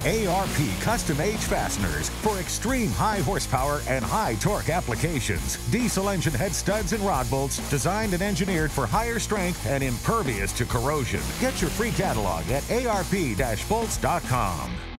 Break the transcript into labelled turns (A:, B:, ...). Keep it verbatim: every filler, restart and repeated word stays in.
A: A R P Custom Age Fasteners for extreme high horsepower and high torque applications. Diesel engine head studs and rod bolts designed and engineered for higher strength and impervious to corrosion. Get your free catalog at A R P bolts dot com.